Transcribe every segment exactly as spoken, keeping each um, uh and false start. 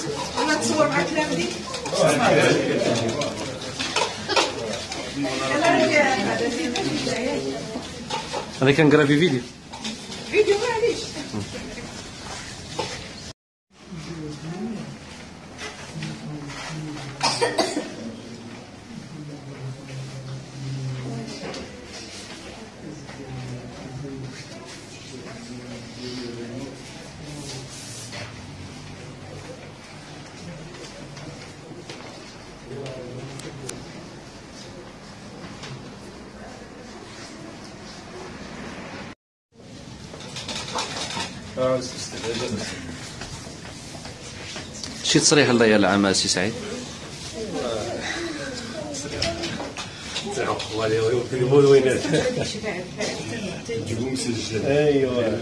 انا تصور مع تلامذي. هذا كنقرا في فيديو فيديو معليش. شي تصريح الله يا العام سي سعيد. ايوا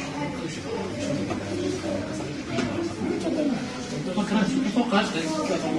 والله